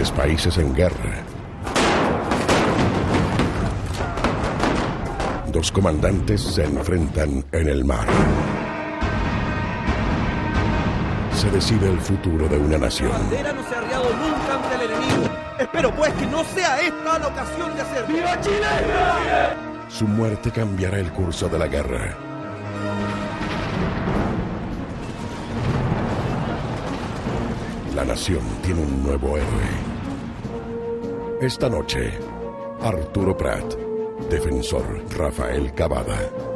Tres países en guerra. Dos comandantes se enfrentan en el mar. Se decide el futuro de una nación. La bandera no se ha arriado nunca ante el enemigo. Espero pues que no sea esta la ocasión de hacerlo. ¡Viva Chile! Su muerte cambiará el curso de la guerra. La nación tiene un nuevo héroe. Esta noche, Arturo Prat, defensor Rafael Cavada.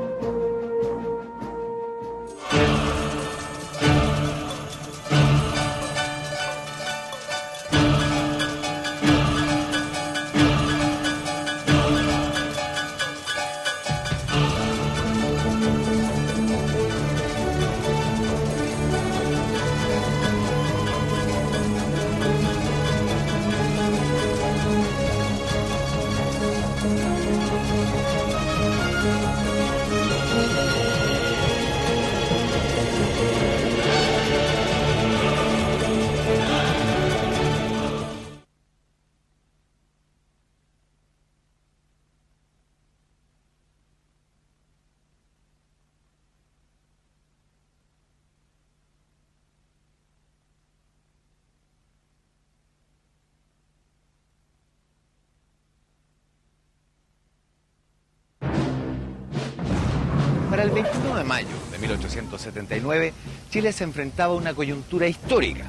Para el 21 de mayo de 1879, Chile se enfrentaba a una coyuntura histórica.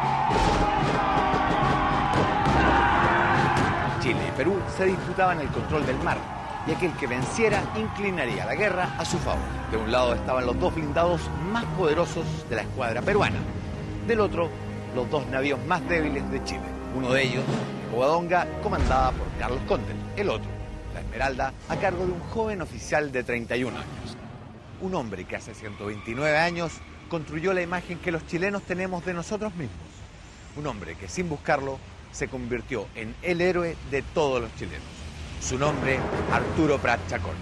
Chile y Perú se disputaban el control del mar, y aquel que venciera inclinaría la guerra a su favor. De un lado estaban los dos blindados más poderosos de la escuadra peruana, del otro, los dos navíos más débiles de Chile. Uno de ellos, el Covadonga, comandada por Carlos Condel, el otro, la Esmeralda, a cargo de un joven oficial de 31 años. Un hombre que hace 129 años construyó la imagen que los chilenos tenemos de nosotros mismos. Un hombre que sin buscarlo se convirtió en el héroe de todos los chilenos. Su nombre, Arturo Prat Chacón.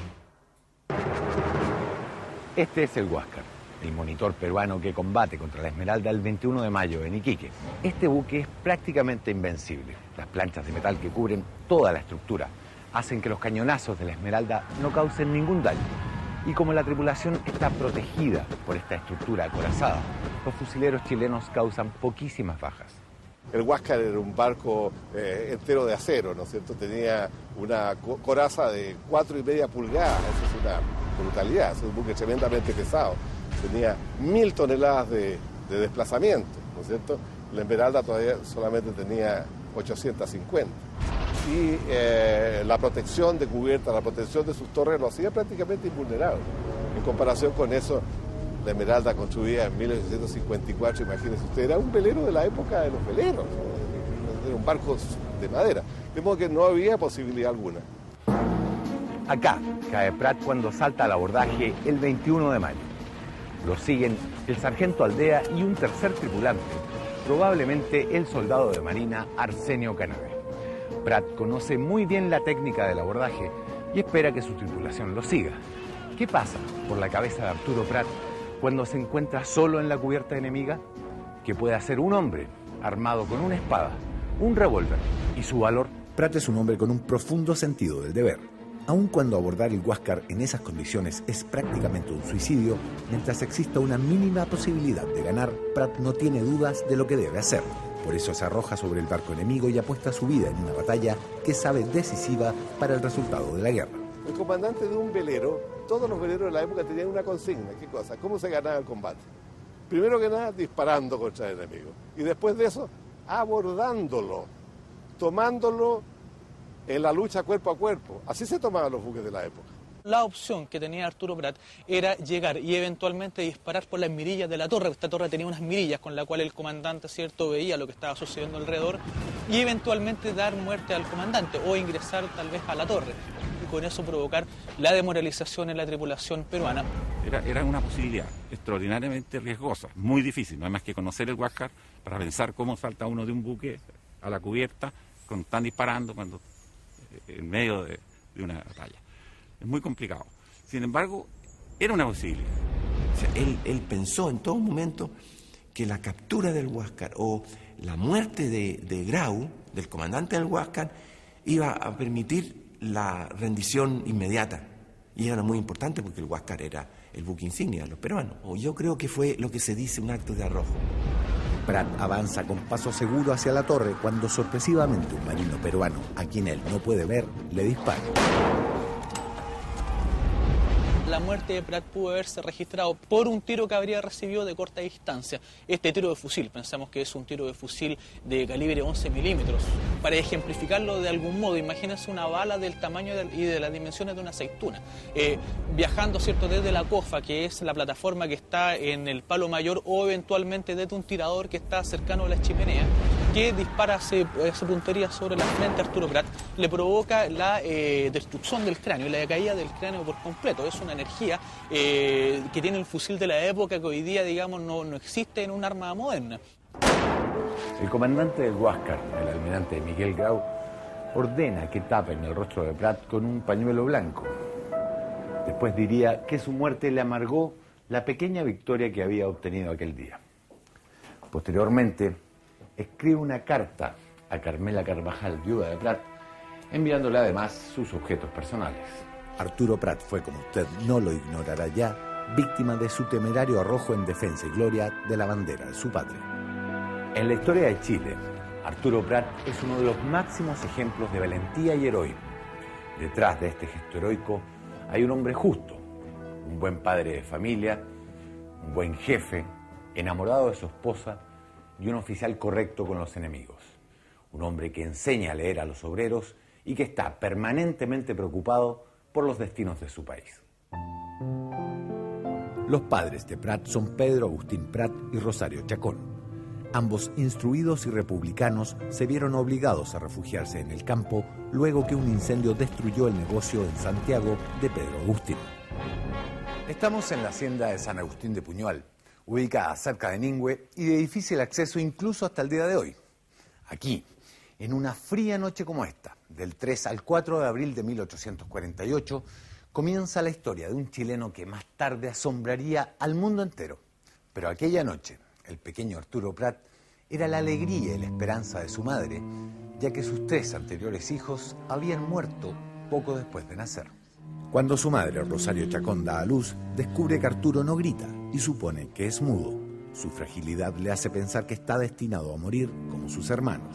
Este es el Huáscar, el monitor peruano que combate contra la Esmeralda el 21 de mayo en Iquique. Este buque es prácticamente invencible. Las planchas de metal que cubren toda la estructura hacen que los cañonazos de la Esmeralda no causen ningún daño. Y como la tripulación está protegida por esta estructura acorazada, los fusileros chilenos causan poquísimas bajas. El Huáscar era un barco entero de acero, ¿no es cierto? Tenía una coraza de 4,5 pulgadas, eso es una brutalidad, es un buque tremendamente pesado. Tenía 1000 toneladas de desplazamiento, ¿no es cierto? La Esmeralda todavía solamente tenía 850. Y la protección de cubierta, la protección de sus torres lo hacía prácticamente invulnerable. En comparación con eso, la Esmeralda, construida en 1854, imagínense usted, era un velero de la época de los veleros, era un barco de madera, de modo que no había posibilidad alguna. Acá cae Prat cuando salta al abordaje el 21 de mayo. Lo siguen el sargento Aldea y un tercer tripulante, probablemente el soldado de marina Arsenio Canave. Prat conoce muy bien la técnica del abordaje y espera que su tripulación lo siga. ¿Qué pasa por la cabeza de Arturo Prat cuando se encuentra solo en la cubierta enemiga? Que puede hacer un hombre armado con una espada, un revólver y su valor. Prat es un hombre con un profundo sentido del deber. Aun cuando abordar el Huáscar en esas condiciones es prácticamente un suicidio, mientras exista una mínima posibilidad de ganar, Prat no tiene dudas de lo que debe hacer. Por eso se arroja sobre el barco enemigo y apuesta su vida en una batalla que sabe decisiva para el resultado de la guerra. El comandante de un velero, todos los veleros de la época tenían una consigna. ¿Qué cosa? ¿Cómo se ganaba el combate? Primero que nada, disparando contra el enemigo. Y después de eso, abordándolo, tomándolo en la lucha cuerpo a cuerpo. Así se tomaban los buques de la época. La opción que tenía Arturo Prat era llegar y eventualmente disparar por las mirillas de la torre. Esta torre tenía unas mirillas con la cual el comandante, ¿cierto?, veía lo que estaba sucediendo alrededor y eventualmente dar muerte al comandante o ingresar tal vez a la torre y con eso provocar la demoralización en la tripulación peruana. Era una posibilidad extraordinariamente riesgosa, muy difícil. No hay más que conocer el Huáscar para pensar cómo salta uno de un buque a la cubierta cuando están disparando, cuando en medio de una batalla. Es muy complicado. Sin embargo, era una posibilidad. O sea, él pensó en todo momento que la captura del Huáscar o la muerte de Grau, del comandante del Huáscar, iba a permitir la rendición inmediata. Y era muy importante porque el Huáscar era el buque insignia de los peruanos. O yo creo que fue lo que se dice un acto de arrojo. Prat avanza con paso seguro hacia la torre cuando sorpresivamente un marino peruano, a quien él no puede ver, le dispara. La muerte de Prat pudo haberse registrado por un tiro que habría recibido de corta distancia. Este tiro de fusil, pensamos que es un tiro de fusil de calibre 11 milímetros. Para ejemplificarlo de algún modo, imagínense una bala del tamaño y de las dimensiones de una aceituna, viajando, ¿cierto?, desde la cofa, que es la plataforma que está en el palo mayor, o eventualmente desde un tirador que está cercano a la chimenea, que dispara esa puntería sobre la frente a Arturo Prat, le provoca la destrucción del cráneo y la caída del cráneo por completo. Es una energía que tiene el fusil de la época, que hoy día, digamos, no existe en un arma moderna. El comandante del Huáscar, el almirante Miguel Grau, ordena que tapen el rostro de Prat con un pañuelo blanco. Después diría que su muerte le amargó la pequeña victoria que había obtenido aquel día. Posteriormente, escribe una carta a Carmela Carvajal, viuda de Prat, enviándole además sus objetos personales. Arturo Prat fue, como usted no lo ignorará ya, víctima de su temerario arrojo en defensa y gloria de la bandera de su patria. En la historia de Chile, Arturo Prat es uno de los máximos ejemplos de valentía y heroísmo. Detrás de este gesto heroico hay un hombre justo, un buen padre de familia, un buen jefe, enamorado de su esposa y un oficial correcto con los enemigos. Un hombre que enseña a leer a los obreros y que está permanentemente preocupado por los destinos de su país. Los padres de Prat son Pedro Agustín Prat y Rosario Chacón. Ambos, instruidos y republicanos, se vieron obligados a refugiarse en el campo luego que un incendio destruyó el negocio en Santiago de Pedro Agustín. Estamos en la hacienda de San Agustín de Puñual, ubicada cerca de Ningüe y de difícil acceso incluso hasta el día de hoy. Aquí, en una fría noche como esta, del 3 al 4 de abril de 1848, comienza la historia de un chileno que más tarde asombraría al mundo entero. Pero aquella noche, el pequeño Arturo Prat era la alegría y la esperanza de su madre, ya que sus 3 anteriores hijos habían muerto poco después de nacer. Cuando su madre, Rosario Chacón, da a luz, descubre que Arturo no grita y supone que es mudo. Su fragilidad le hace pensar que está destinado a morir como sus hermanos.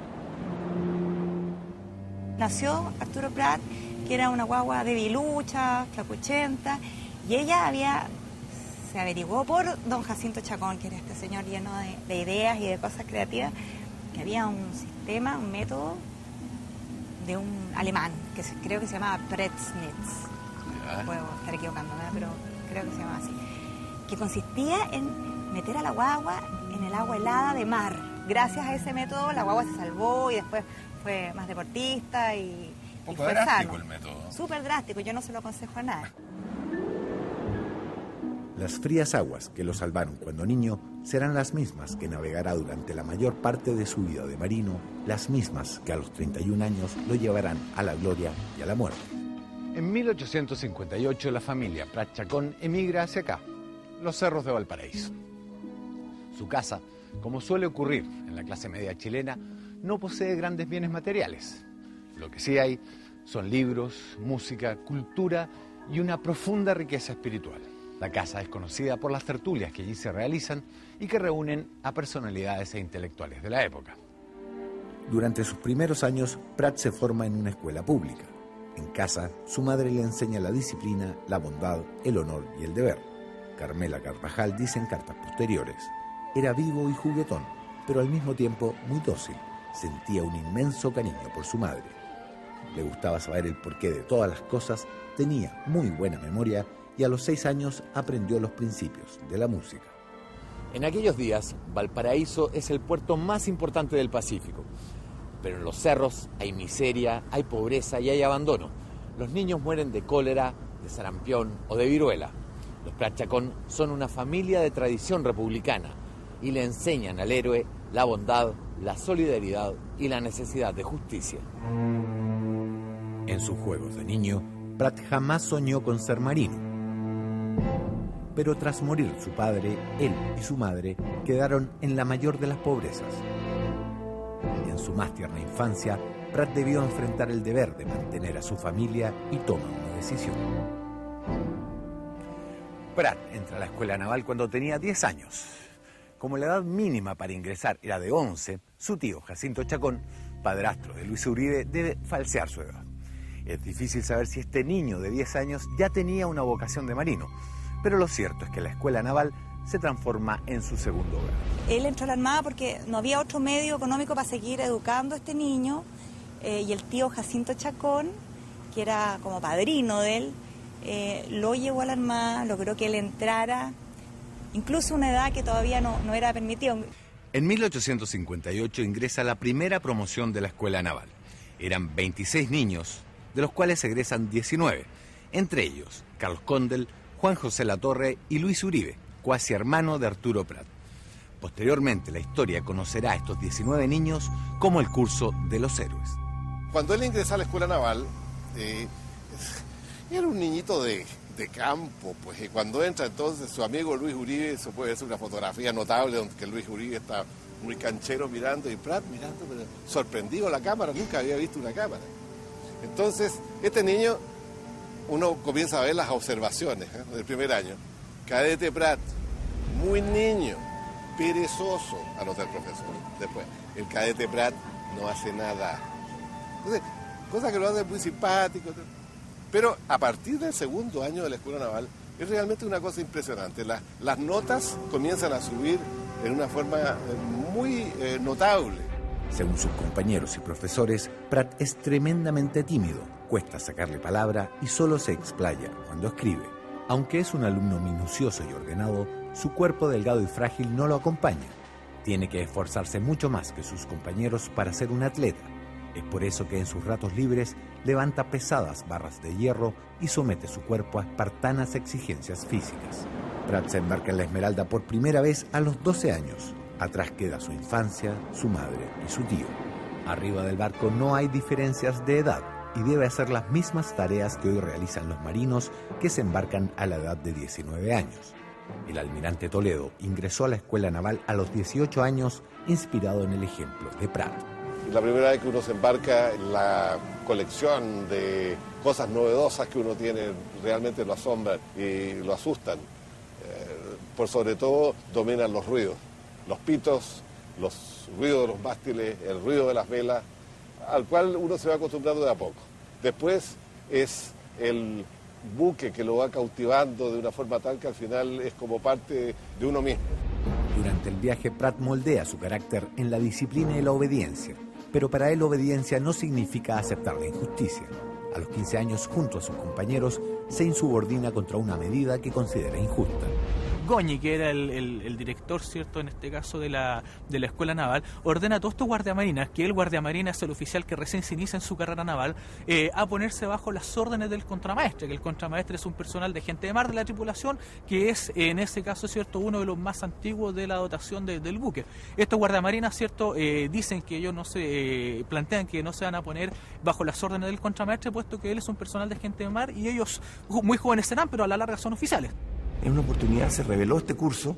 Nació Arturo Prat, que era una guagua debilucha, flacuchenta, y ella se averiguó por don Jacinto Chacón, que era este señor lleno de ideas y de cosas creativas, que había un sistema, un método de un alemán, que creo que se llamaba Pretznitz. Puedo estar equivocándome, pero creo que se llama así. Que consistía en meter a la guagua en el agua helada de mar. Gracias a ese método la guagua se salvó y después fue más deportista y poco fue drástico sano. el método. Súper drástico, yo no se lo aconsejo a nadie. Las frías aguas que lo salvaron cuando niño serán las mismas que navegará durante la mayor parte de su vida de marino, las mismas que a los 31 años lo llevarán a la gloria y a la muerte. En 1858 la familia Prat Chacón emigra hacia acá, los cerros de Valparaíso. Su casa, como suele ocurrir en la clase media chilena, no posee grandes bienes materiales. Lo que sí hay son libros, música, cultura y una profunda riqueza espiritual. La casa es conocida por las tertulias que allí se realizan y que reúnen a personalidades e intelectuales de la época. Durante sus primeros años, Prat se forma en una escuela pública. En casa, su madre le enseña la disciplina, la bondad, el honor y el deber. Carmela Carvajal dice en cartas posteriores: era vivo y juguetón, pero al mismo tiempo muy dócil. Sentía un inmenso cariño por su madre. Le gustaba saber el porqué de todas las cosas, tenía muy buena memoria y a los 6 años aprendió los principios de la música. En aquellos días, Valparaíso es el puerto más importante del Pacífico. Pero en los cerros hay miseria, hay pobreza y hay abandono. Los niños mueren de cólera, de sarampión o de viruela. Los Prat Chacón son una familia de tradición republicana y le enseñan al héroe la bondad, la solidaridad y la necesidad de justicia. En sus juegos de niño, Prat jamás soñó con ser marino. pero tras morir su padre, él y su madre quedaron en la mayor de las pobrezas. En su más tierna infancia, Pratt debió enfrentar el deber de mantener a su familia y toma una decisión. Pratt entra a la escuela naval cuando tenía 10 años. Como la edad mínima para ingresar era de 11, su tío Jacinto Chacón, padrastro de Luis Uribe, debe falsear su edad. Es difícil saber si este niño de 10 años ya tenía una vocación de marino, pero lo cierto es que la escuela naval se transforma en su segundo hogar. Él entró a la Armada porque no había otro medio económico para seguir educando a este niño, y el tío Jacinto Chacón, que era como padrino de él, lo llevó a la Armada, logró que él entrara, incluso a una edad que todavía no era permitido. En 1858 ingresa a la primera promoción de la escuela naval. Eran 26 niños, de los cuales egresan 19, entre ellos Carlos Condel, Juan José Latorre y Luis Uribe, cuasi hermano de Arturo Prat. Posteriormente, la historia conocerá a estos 19 niños como el curso de los héroes. Cuando él ingresa a la escuela naval, era un niñito de campo, pues, y cuando entra entonces su amigo Luis Uribe, eso puede ser una fotografía notable donde Luis Uribe está muy canchero mirando y Prat mirando, pero sorprendido la cámara, nunca había visto una cámara. Entonces, este niño, uno comienza a ver las observaciones del primer año. Cadete Prat, muy niño, perezoso, anota el profesor. Después, el cadete Prat no hace nada. Entonces, cosa que lo hace muy simpático. Pero a partir del segundo año de la escuela naval, es realmente una cosa impresionante. Las notas comienzan a subir en una forma muy notable. Según sus compañeros y profesores, Pratt es tremendamente tímido, cuesta sacarle palabra y solo se explaya cuando escribe. Aunque es un alumno minucioso y ordenado, su cuerpo delgado y frágil no lo acompaña. Tiene que esforzarse mucho más que sus compañeros para ser un atleta. Es por eso que en sus ratos libres levanta pesadas barras de hierro y somete su cuerpo a espartanas exigencias físicas. Pratt se embarca en la Esmeralda por primera vez a los 12 años. Atrás queda su infancia, su madre y su tío. Arriba del barco no hay diferencias de edad y debe hacer las mismas tareas que hoy realizan los marinos que se embarcan a la edad de 19 años. El almirante Toledo ingresó a la escuela naval a los 18 años, inspirado en el ejemplo de Pratt. La primera vez que uno se embarca en la colección de cosas novedosas que uno tiene, realmente lo asombran y lo asustan. Por sobre todo dominan los ruidos, los pitos, los ruidos de los mástiles, el ruido de las velas, al cual uno se va acostumbrando de a poco. Después es el buque que lo va cautivando de una forma tal que al final es como parte de uno mismo. Durante el viaje, Pratt moldea su carácter en la disciplina y la obediencia, pero para él obediencia no significa aceptar la injusticia. A los 15 años, junto a sus compañeros, se insubordina contra una medida que considera injusta. Goñi, que era el director, ¿cierto?, en este caso de la escuela naval, ordena a todos estos guardiamarinas, que el guardiamarina es el oficial que recién se inicia en su carrera naval, a ponerse bajo las órdenes del contramaestre, que el contramaestre es un personal de gente de mar de la tripulación, que es, en ese caso, ¿cierto?, uno de los más antiguos de la dotación del buque. Estos guardiamarinas, ¿cierto?, dicen que ellos plantean que no se van a poner bajo las órdenes del contramaestre, puesto que él es un personal de gente de mar y ellos muy jóvenes serán, pero a la larga son oficiales. En una oportunidad se reveló este curso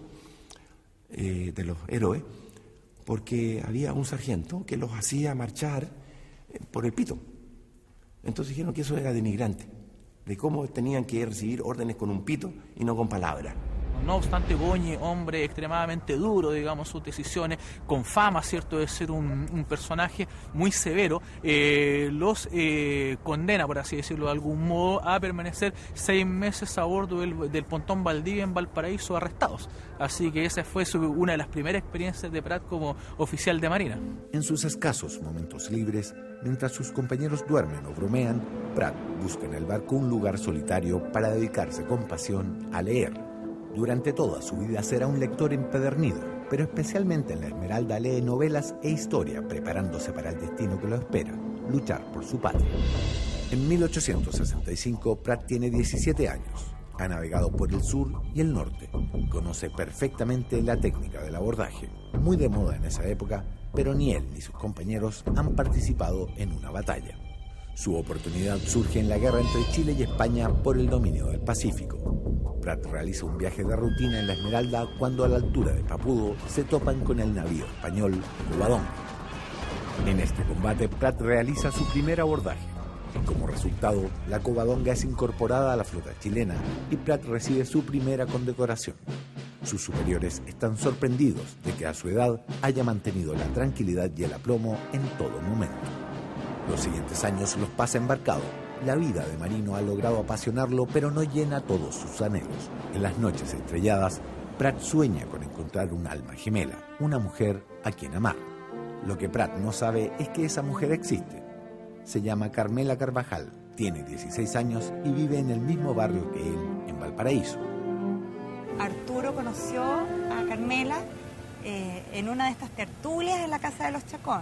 de los héroes porque había un sargento que los hacía marchar por el pito. Entonces dijeron que eso era denigrante, de cómo tenían que recibir órdenes con un pito y no con palabras. No obstante, Goñi, hombre extremadamente duro, digamos, sus decisiones, con fama, ¿cierto?, de ser un personaje muy severo, los condena, por así decirlo de algún modo, a permanecer 6 meses a bordo del pontón Valdivia en Valparaíso arrestados. Así que esa fue una de las primeras experiencias de Pratt como oficial de marina. En sus escasos momentos libres, mientras sus compañeros duermen o bromean, Pratt busca en el barco un lugar solitario para dedicarse con pasión a leer. Durante toda su vida será un lector empedernido, pero especialmente en la Esmeralda lee novelas e historia, preparándose para el destino que lo espera, luchar por su patria. En 1865, Pratt tiene 17 años. Ha navegado por el sur y el norte. Conoce perfectamente la técnica del abordaje, muy de moda en esa época, pero ni él ni sus compañeros han participado en una batalla. Su oportunidad surge en la guerra entre Chile y España por el dominio del Pacífico. Prat realiza un viaje de rutina en la Esmeralda cuando a la altura de Papudo se topan con el navío español Covadonga. En este combate Prat realiza su primer abordaje. Como resultado, la Covadonga es incorporada a la flota chilena y Prat recibe su primera condecoración. Sus superiores están sorprendidos de que a su edad haya mantenido la tranquilidad y el aplomo en todo momento. Los siguientes años los pasa embarcado. La vida de marino ha logrado apasionarlo, pero no llena todos sus anhelos. En las noches estrelladas, Prat sueña con encontrar un alma gemela, una mujer a quien amar. Lo que Prat no sabe es que esa mujer existe. Se llama Carmela Carvajal, tiene 16 años y vive en el mismo barrio que él, en Valparaíso. Arturo conoció a Carmela en una de estas tertulias en la casa de los Chacón.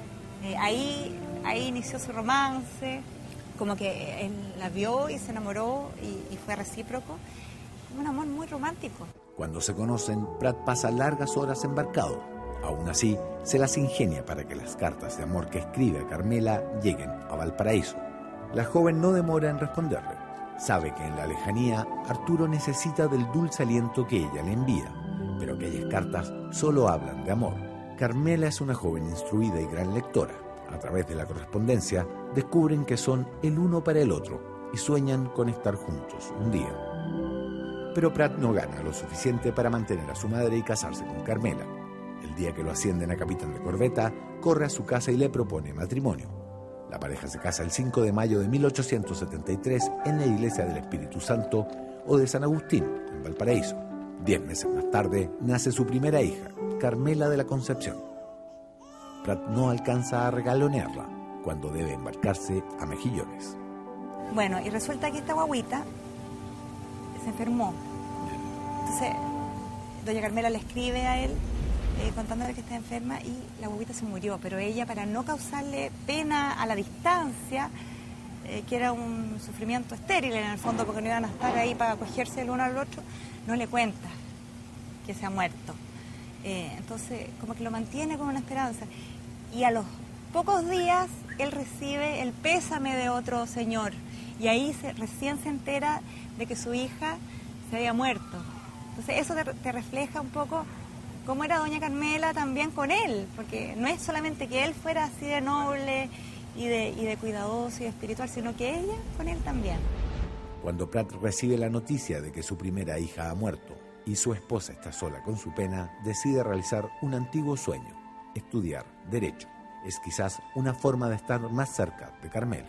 Ahí inició su romance, como que él la vio y se enamoró y fue recíproco. Un amor muy romántico. Cuando se conocen, Prat pasa largas horas embarcado. Aún así, se las ingenia para que las cartas de amor que escribe a Carmela lleguen a Valparaíso. La joven no demora en responderle. Sabe que en la lejanía Arturo necesita del dulce aliento que ella le envía, pero aquellas cartas solo hablan de amor. Carmela es una joven instruida y gran lectora. A través de la correspondencia descubren que son el uno para el otro y sueñan con estar juntos un día. Pero Prat no gana lo suficiente para mantener a su madre y casarse con Carmela. El día que lo ascienden a capitán de corbeta, corre a su casa y le propone matrimonio. La pareja se casa el 5 de mayo de 1873 en la iglesia del Espíritu Santo o de San Agustín, en Valparaíso. 10 meses más tarde nace su primera hija, Carmela de la Concepción. Prat no alcanza a regalonearla cuando debe embarcarse a Mejillones. Bueno, y resulta que esta guagüita se enfermó. Entonces, doña Carmela le escribe a él contándole que está enferma y la guagüita se murió, pero ella, para no causarle pena a la distancia, que era un sufrimiento estéril en el fondo, porque no iban a estar ahí para acogerse el uno al otro, no le cuenta que se ha muerto. Entonces, como que lo mantiene con una esperanza. Y a los pocos días, él recibe el pésame de otro señor. Y ahí recién se entera de que su hija se había muerto. Entonces, eso te refleja un poco cómo era doña Carmela también con él. Porque no es solamente que él fuera así de noble y de cuidadoso y de espiritual, sino que ella con él también. Cuando Prat recibe la noticia de que su primera hija ha muerto y su esposa está sola con su pena, decide realizar un antiguo sueño: estudiar Derecho. Es quizás una forma de estar más cerca de Carmela.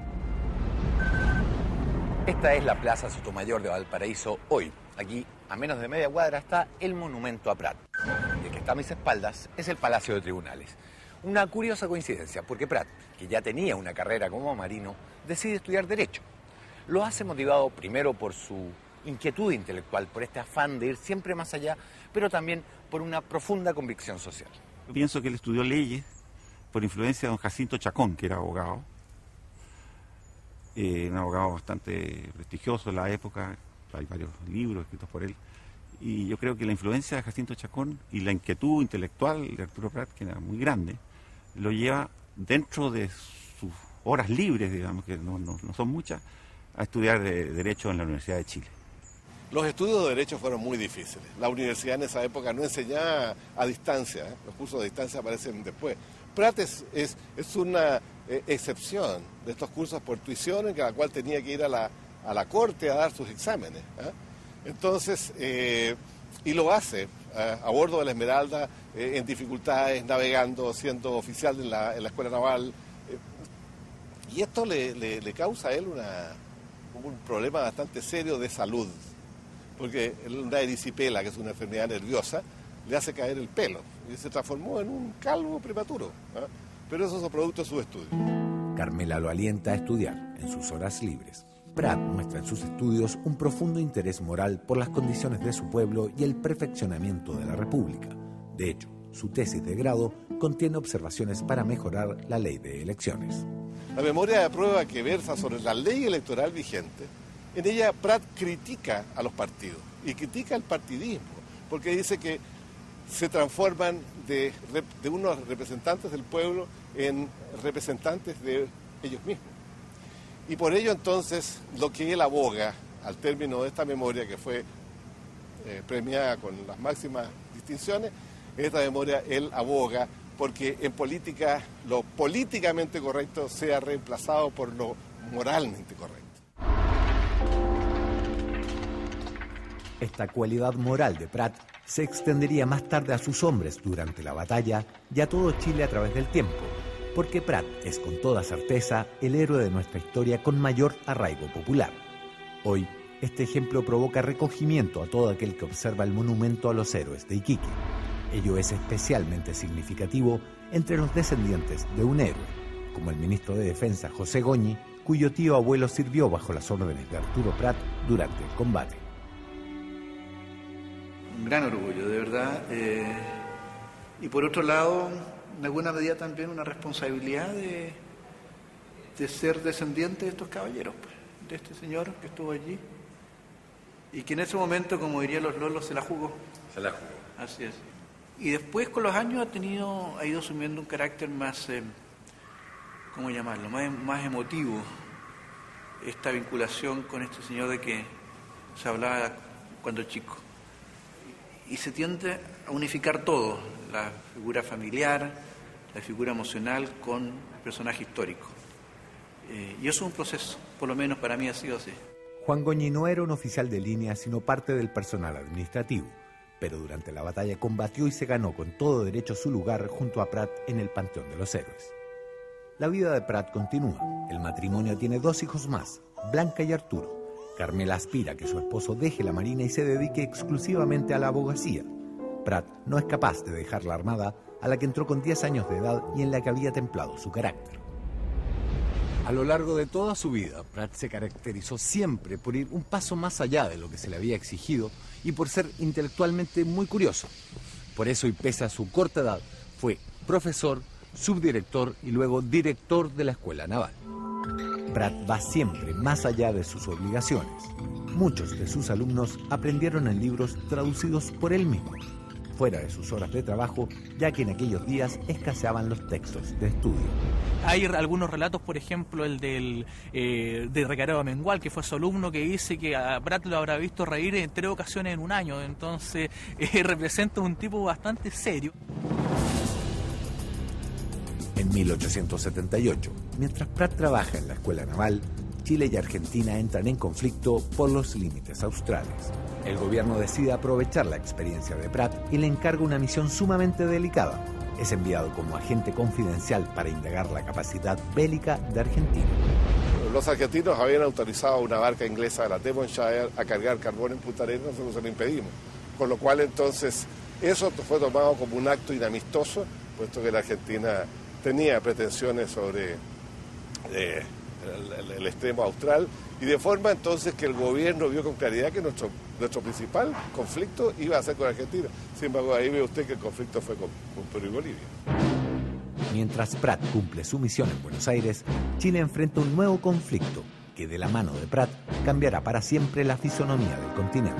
Esta es la Plaza Sotomayor de Valparaíso hoy. Aquí, a menos de media cuadra, está el monumento a Prat. El que está a mis espaldas es el Palacio de Tribunales. Una curiosa coincidencia, porque Prat, que ya tenía una carrera como marino, decide estudiar Derecho. Lo hace motivado primero por su inquietud intelectual, por este afán de ir siempre más allá, pero también por una profunda convicción social. Pienso que él estudió leyes por influencia de don Jacinto Chacón, que era abogado, un abogado bastante prestigioso en la época. Hay varios libros escritos por él, y yo creo que la influencia de Jacinto Chacón y la inquietud intelectual de Arturo Prat, que era muy grande, lo lleva dentro de sus horas libres, digamos, que no son muchas, a estudiar Derecho en la Universidad de Chile. Los estudios de Derecho fueron muy difíciles. La universidad en esa época no enseñaba a distancia, los cursos de distancia aparecen después. Prat es una excepción de estos cursos por tuición, en la cual tenía que ir a la corte a dar sus exámenes. Entonces, y lo hace a bordo de la Esmeralda, en dificultades, navegando, siendo oficial en la Escuela Naval. Y esto le causa a él un problema bastante serio de salud, porque una erisipela, que es una enfermedad nerviosa, le hace caer el pelo y se transformó en un calvo prematuro. Pero eso es producto de su estudio. Carmela lo alienta a estudiar en sus horas libres. Prat muestra en sus estudios un profundo interés moral por las condiciones de su pueblo y el perfeccionamiento de la República. De hecho, su tesis de grado contiene observaciones para mejorar la ley de elecciones. La memoria de prueba, que versa sobre la ley electoral vigente, en ella Prat critica a los partidos y critica el partidismo, porque dice que se transforman de unos representantes del pueblo en representantes de ellos mismos. Y por ello entonces lo que él aboga al término de esta memoria, que fue premiada con las máximas distinciones, esta memoria él aboga porque en política lo políticamente correcto sea reemplazado por lo moralmente correcto. Esta cualidad moral de Prat se extendería más tarde a sus hombres durante la batalla y a todo Chile a través del tiempo, porque Prat es con toda certeza el héroe de nuestra historia con mayor arraigo popular. Hoy, este ejemplo provoca recogimiento a todo aquel que observa el monumento a los héroes de Iquique. Ello es especialmente significativo entre los descendientes de un héroe, como el ministro de Defensa José Goñi, cuyo tío abuelo sirvió bajo las órdenes de Arturo Prat durante el combate. Un gran orgullo, de verdad. Y por otro lado, en alguna medida también una responsabilidad de ser descendiente de estos caballeros, pues, de este señor que estuvo allí y que en ese momento, como dirían los lolos, se la jugó. Se la jugó. Así es. Y después, con los años, ha ido asumiendo un carácter más, ¿cómo llamarlo?, más emotivo. Esta vinculación con este señor de que se hablaba cuando chico. Y se tiende a unificar todo, la figura familiar, la figura emocional con el personaje histórico. Y eso es un proceso, por lo menos para mí ha sido así. Juan Goñi no era un oficial de línea, sino parte del personal administrativo, pero durante la batalla combatió y se ganó con todo derecho su lugar junto a Prat en el Panteón de los Héroes. La vida de Prat continúa. El matrimonio tiene 2 hijos más, Blanca y Arturo. Carmela aspira a que su esposo deje la marina y se dedique exclusivamente a la abogacía. Prat no es capaz de dejar la armada, a la que entró con 10 años de edad y en la que había templado su carácter. A lo largo de toda su vida, Prat se caracterizó siempre por ir un paso más allá de lo que se le había exigido y por ser intelectualmente muy curioso. Por eso, y pese a su corta edad, fue profesor, subdirector y luego director de la Escuela Naval. Prat va siempre más allá de sus obligaciones. Muchos de sus alumnos aprendieron en libros traducidos por él mismo, fuera de sus horas de trabajo, ya que en aquellos días escaseaban los textos de estudio. Hay algunos relatos, por ejemplo, el de Recaredo Mengual, que fue su alumno, que dice que a Prat lo habrá visto reír en 3 ocasiones en un año. Entonces, representa un tipo bastante serio. En 1878, mientras Prat trabaja en la Escuela Naval, Chile y Argentina entran en conflicto por los límites australes. El gobierno decide aprovechar la experiencia de Prat y le encarga una misión sumamente delicada. Es enviado como agente confidencial para indagar la capacidad bélica de Argentina. Los argentinos habían autorizado a una barca inglesa, la Devonshire, a cargar carbón en Punta Arenas, nosotros se lo impedimos. Con lo cual, entonces, eso fue tomado como un acto inamistoso, puesto que la Argentina tenía pretensiones sobre el extremo austral, y de forma entonces que el gobierno vio con claridad que nuestro principal conflicto iba a ser con Argentina. Sin embargo, ahí ve usted que el conflicto fue con Perú y Bolivia. Mientras Prat cumple su misión en Buenos Aires, Chile enfrenta un nuevo conflicto que, de la mano de Prat, cambiará para siempre la fisonomía del continente.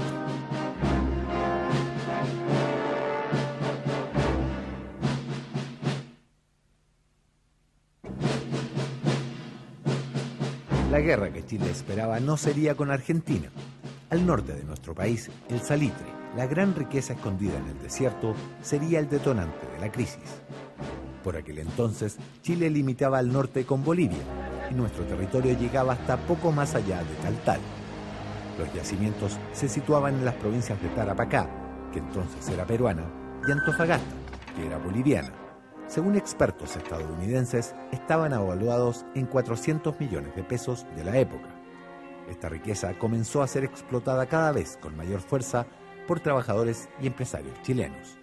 La guerra que Chile esperaba no sería con Argentina. Al norte de nuestro país, el salitre, la gran riqueza escondida en el desierto, sería el detonante de la crisis. Por aquel entonces, Chile limitaba al norte con Bolivia y nuestro territorio llegaba hasta poco más allá de Taltal. Los yacimientos se situaban en las provincias de Tarapacá, que entonces era peruana, y Antofagasta, que era boliviana. Según expertos estadounidenses, estaban evaluados en 400 millones de pesos de la época. Esta riqueza comenzó a ser explotada cada vez con mayor fuerza por trabajadores y empresarios chilenos.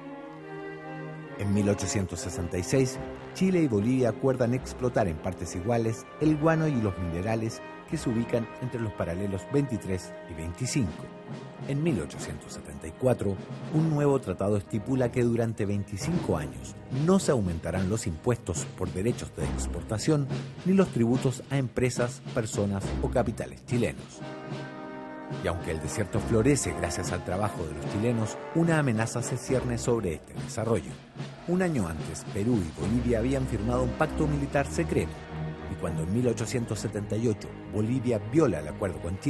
En 1866, Chile y Bolivia acuerdan explotar en partes iguales el guano y los minerales que se ubican entre los paralelos 23 y 25. En 1874, un nuevo tratado estipula que durante 25 años no se aumentarán los impuestos por derechos de exportación ni los tributos a empresas, personas o capitales chilenos. Y aunque el desierto florece gracias al trabajo de los chilenos, una amenaza se cierne sobre este desarrollo. Un año antes, Perú y Bolivia habían firmado un pacto militar secreto, y cuando en 1878 Bolivia viola el acuerdo con Chile,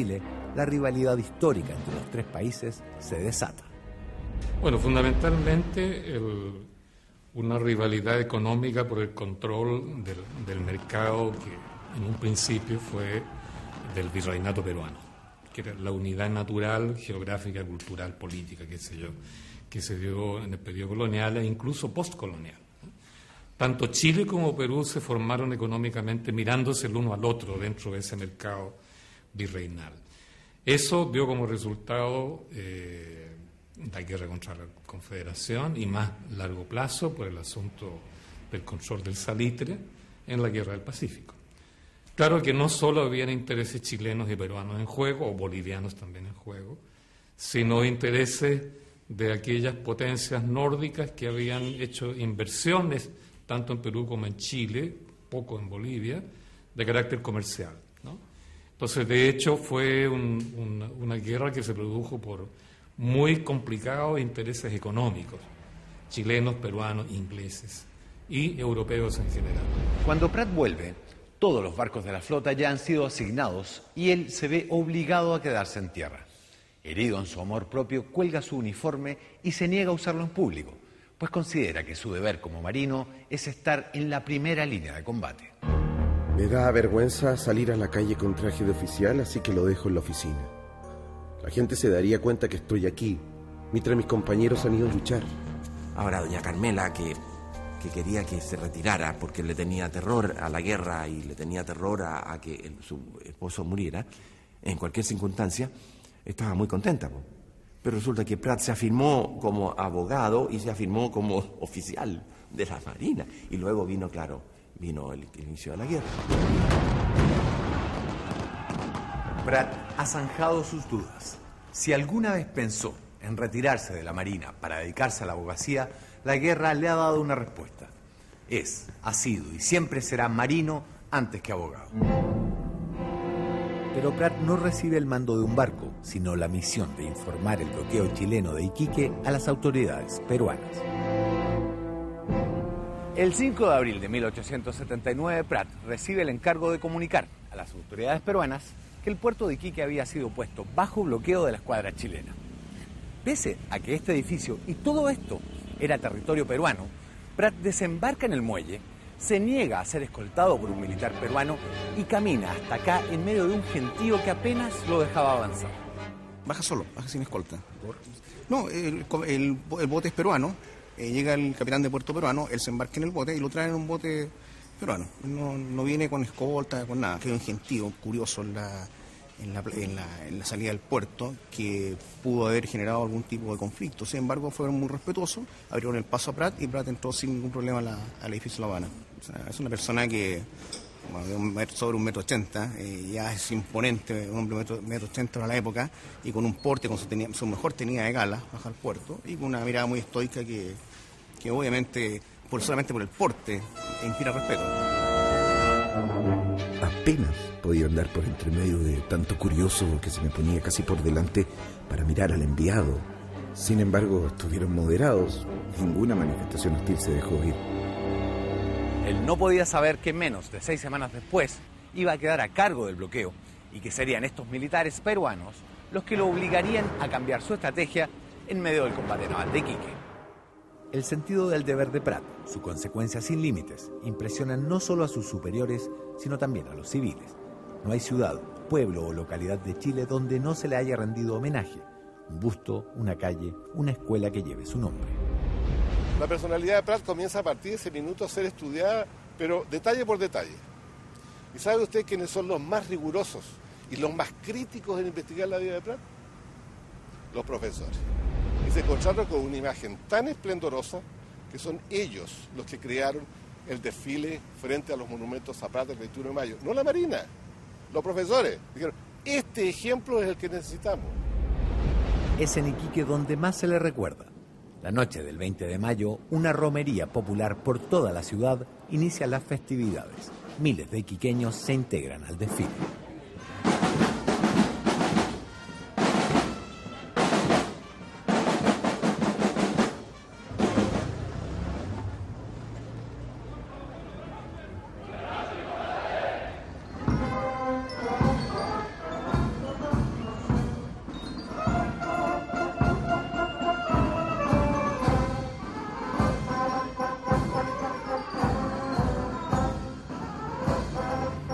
la rivalidad histórica entre los tres países se desata. Bueno, fundamentalmente una rivalidad económica por el control del mercado que en un principio fue del virreinato peruano, que era la unidad natural, geográfica, cultural, política, qué sé yo, que se dio en el periodo colonial e incluso postcolonial. Tanto Chile como Perú se formaron económicamente mirándose el uno al otro dentro de ese mercado virreinal. Eso dio como resultado la guerra contra la Confederación y más largo plazo por el asunto del control del salitre en la Guerra del Pacífico. Claro que no solo habían intereses chilenos y peruanos en juego, o bolivianos también en juego, sino intereses de aquellas potencias nórdicas que habían hecho inversiones, tanto en Perú como en Chile, poco en Bolivia, de carácter comercial, ¿no? Entonces, de hecho, fue una guerra que se produjo por muy complicados intereses económicos, chilenos, peruanos, ingleses y europeos en general. Cuando Prat vuelve, todos los barcos de la flota ya han sido asignados y él se ve obligado a quedarse en tierra. Herido en su amor propio, cuelga su uniforme y se niega a usarlo en público, pues considera que su deber como marino es estar en la primera línea de combate. Me da vergüenza salir a la calle con traje de oficial, así que lo dejo en la oficina. La gente se daría cuenta que estoy aquí, mientras mis compañeros han ido a luchar. Ahora doña Carmela, que quería que se retirara porque le tenía terror a la guerra y le tenía terror a que su esposo muriera, en cualquier circunstancia, estaba muy contenta. Pero resulta que Prat se afirmó como abogado y se afirmó como oficial de la Marina. Y luego vino el inicio de la guerra. Prat ha zanjado sus dudas. Si alguna vez pensó en retirarse de la Marina para dedicarse a la abogacía, la guerra le ha dado una respuesta. Ha sido y siempre será marino antes que abogado. Pero Prat no recibe el mando de un barco, sino la misión de informar el bloqueo chileno de Iquique a las autoridades peruanas. El 5 de abril de 1879, Prat recibe el encargo de comunicar a las autoridades peruanas que el puerto de Iquique había sido puesto bajo bloqueo de la escuadra chilena. Pese a que este edificio y todo esto era territorio peruano, Prat desembarca en el muelle, se niega a ser escoltado por un militar peruano y camina hasta acá en medio de un gentío que apenas lo dejaba avanzar. Baja solo, baja sin escolta. No, el bote es peruano, llega el capitán de puerto peruano, él se embarca en el bote y lo trae en un bote peruano. No viene con escolta, con nada. Hay un gentío curioso en la salida del puerto que pudo haber generado algún tipo de conflicto. Sin embargo, fueron muy respetuosos, abrieron el paso a Prat y Prat entró sin ningún problema al edificio La Habana. O sea, es una persona que sobre 1,80 m, ya es imponente, un hombre de 1,80 m para la época, y con un porte, con su mejor tenida de gala, baja al puerto, y con una mirada muy estoica que obviamente, solamente por el porte, inspira respeto. Apenas podía andar por entre medio de tanto curioso que se me ponía casi por delante para mirar al enviado. Sin embargo, estuvieron moderados. Ninguna manifestación hostil se dejó oír. Él no podía saber que menos de 6 semanas después iba a quedar a cargo del bloqueo y que serían estos militares peruanos los que lo obligarían a cambiar su estrategia en medio del combate naval de Iquique. El sentido del deber de Prat, su consecuencia sin límites, impresionan no solo a sus superiores, sino también a los civiles. No hay ciudad, pueblo o localidad de Chile donde no se le haya rendido homenaje. Un busto, una calle, una escuela que lleve su nombre. La personalidad de Prat comienza a partir de ese minuto a ser estudiada, pero detalle por detalle. ¿Y sabe usted quiénes son los más rigurosos y los más críticos en investigar la vida de Prat? Los profesores. Y se encontraron con una imagen tan esplendorosa que son ellos los que crearon el desfile frente a los monumentos a Prat el 21 de mayo. No la Marina, los profesores. Dijeron, este ejemplo es el que necesitamos. Es en Iquique donde más se le recuerda. La noche del 20 de mayo, una romería popular por toda la ciudad inicia las festividades. Miles de iquiqueños se integran al desfile.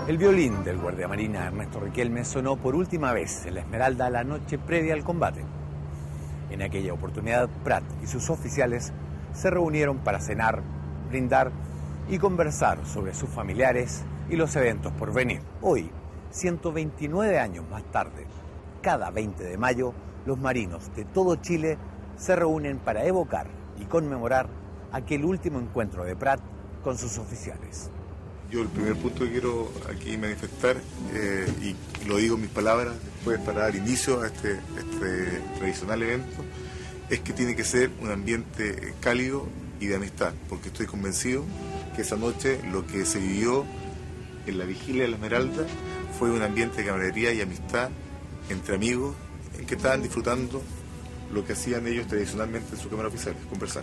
El violín del guardiamarina Ernesto Riquelme sonó por última vez en la Esmeralda la noche previa al combate. En aquella oportunidad, Prat y sus oficiales se reunieron para cenar, brindar y conversar sobre sus familiares y los eventos por venir. Hoy, 129 años más tarde, cada 20 de mayo, los marinos de todo Chile se reúnen para evocar y conmemorar aquel último encuentro de Prat con sus oficiales. Yo el primer punto que quiero aquí manifestar, y lo digo en mis palabras después para dar inicio a este tradicional evento, es que tiene que ser un ambiente cálido y de amistad, porque estoy convencido que esa noche lo que se vivió en la vigilia de la Esmeralda fue un ambiente de camaradería y amistad entre amigos que estaban disfrutando lo que hacían ellos tradicionalmente en su cámara oficial, conversar.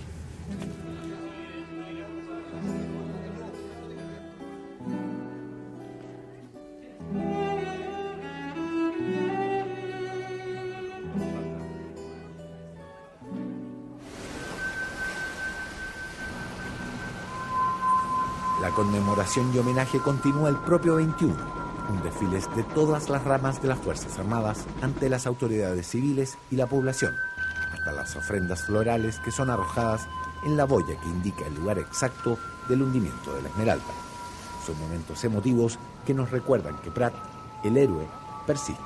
La conmemoración y homenaje continúa el propio 21, un desfile de todas las ramas de las Fuerzas Armadas ante las autoridades civiles y la población, hasta las ofrendas florales que son arrojadas en la boya que indica el lugar exacto del hundimiento de la Esmeralda. Son momentos emotivos que nos recuerdan que Prat, el héroe, persiste.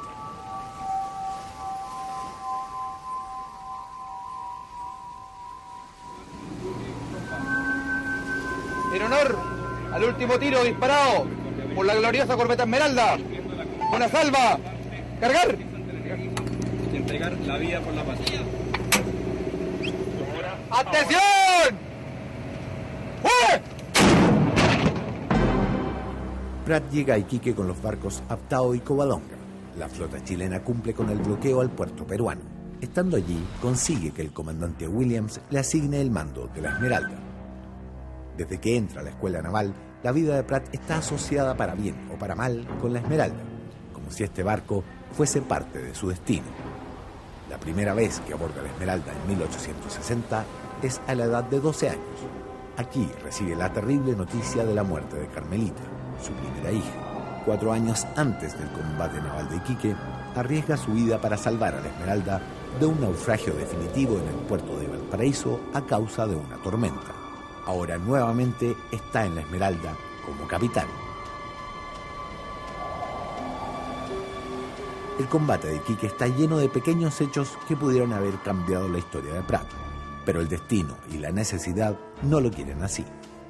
En honor al último tiro disparado por la gloriosa corbeta Esmeralda, una salva, cargar. Entregar la vida por la paz. ¡Atención! ¡Fuera! Prat llega a Iquique con los barcos Aptao y Covadonga. La flota chilena cumple con el bloqueo al puerto peruano. Estando allí, consigue que el comandante Williams le asigne el mando de la Esmeralda. Desde que entra a la escuela naval, la vida de Prat está asociada para bien o para mal con la Esmeralda, como si este barco fuese parte de su destino. La primera vez que aborda la Esmeralda en 1860 es a la edad de 12 años. Aquí recibe la terrible noticia de la muerte de Carmelita, su primera hija. 4 años antes del combate naval de Iquique, arriesga su vida para salvar a la Esmeralda de un naufragio definitivo en el puerto de Valparaíso a causa de una tormenta. Ahora nuevamente está en la Esmeralda como capitán. El combate de Iquique está lleno de pequeños hechos que pudieron haber cambiado la historia de Prat, pero el destino y la necesidad no lo quieren así.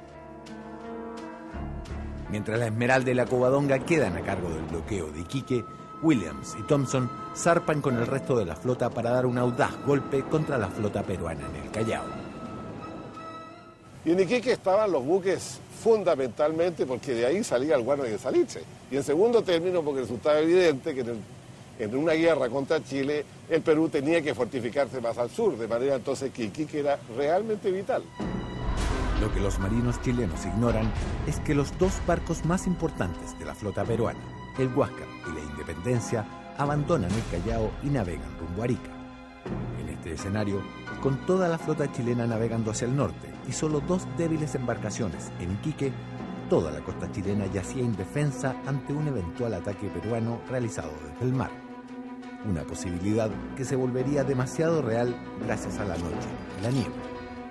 Mientras la Esmeralda y la Covadonga quedan a cargo del bloqueo de Iquique, Williams y Thompson zarpan con el resto de la flota para dar un audaz golpe contra la flota peruana en el Callao. Y en Iquique estaban los buques fundamentalmente porque de ahí salía el guano y el salitre. Y en segundo término porque resultaba evidente que en una guerra contra Chile el Perú tenía que fortificarse más al sur, de manera entonces que Iquique era realmente vital. Lo que los marinos chilenos ignoran es que los 2 barcos más importantes de la flota peruana, el Huáscar y la Independencia, abandonan el Callao y navegan rumbo a Arica. En este escenario, con toda la flota chilena navegando hacia el norte y solo 2 débiles embarcaciones en Iquique, toda la costa chilena yacía indefensa ante un eventual ataque peruano realizado desde el mar. Una posibilidad que se volvería demasiado real gracias a la noche y la nieve.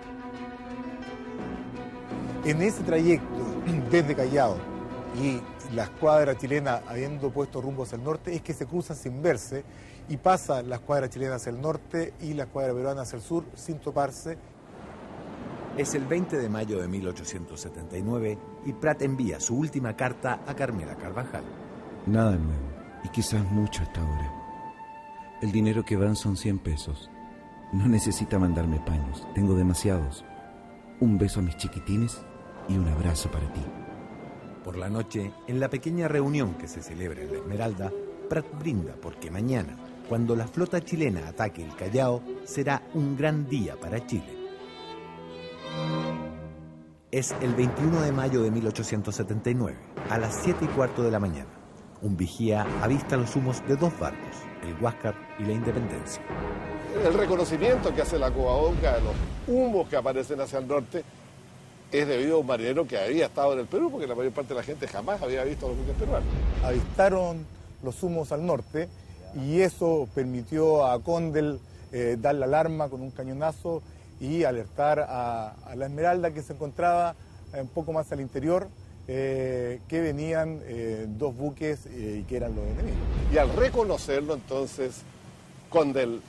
En ese trayecto desde Callao y la escuadra chilena habiendo puesto rumbo hacia el norte es que se cruzan sin verse y pasa la escuadra chilena hacia el norte y la escuadra peruana hacia el sur sin toparse. Es el 20 de mayo de 1879 y Prat envía su última carta a Carmela Carvajal. Nada nuevo, y quizás mucho hasta ahora. El dinero que van son 100 pesos. No necesita mandarme paños, tengo demasiados. Un beso a mis chiquitines y un abrazo para ti. Por la noche, en la pequeña reunión que se celebra en la Esmeralda, Prat brinda porque mañana, cuando la flota chilena ataque el Callao, será un gran día para Chile. Es el 21 de mayo de 1879, a las 7:15 de la mañana. Un vigía avista los humos de 2 barcos, el Huáscar y la Independencia. El reconocimiento que hace la Covadonga de los humos que aparecen hacia el norte es debido a un marinero que había estado en el Perú, porque la mayor parte de la gente jamás había visto los buques peruanos. Avistaron los humos al norte y eso permitió a Condell dar la alarma con un cañonazo y alertar a la Esmeralda, que se encontraba un poco más al interior, que venían dos buques y que eran los enemigos. Y al reconocerlo, entonces, Condell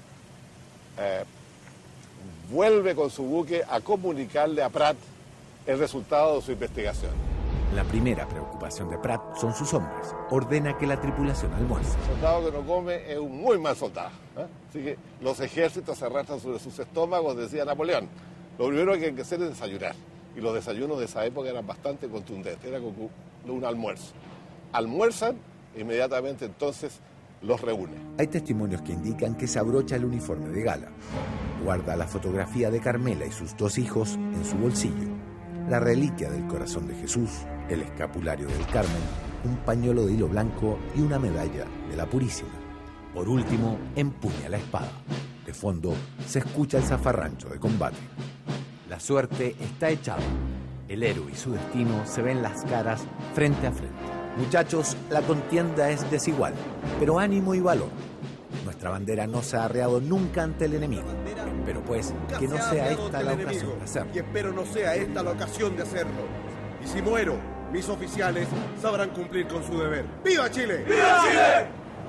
vuelve con su buque a comunicarle a Pratt el resultado de su investigación. La primera preocupación de Pratt son sus hombres. Ordena que la tripulación almuerce. El soldado que no come es un muy mal soldado, ¿eh? Así que los ejércitos se arrastran sobre sus estómagos, decía Napoleón. Lo primero que hay que hacer es desayunar. Y los desayunos de esa época eran bastante contundentes, era como un almuerzo. Almuerzan, inmediatamente entonces los reúne. Hay testimonios que indican que se abrocha el uniforme de gala. Guarda la fotografía de Carmela y sus dos hijos en su bolsillo. La reliquia del corazón de Jesús, el escapulario del Carmen, un pañuelo de hilo blanco y una medalla de la Purísima. Por último, empuña la espada. De fondo se escucha el zafarrancho de combate. La suerte está echada. El héroe y su destino se ven las caras frente a frente. Muchachos, la contienda es desigual, pero ánimo y valor. Nuestra bandera no se ha arreado nunca ante el enemigo. Espero pues que no sea esta la ocasión de hacerlo. Y espero no sea esta la ocasión de hacerlo. Y si muero, mis oficiales sabrán cumplir con su deber. ¡Viva Chile! ¡Viva Chile!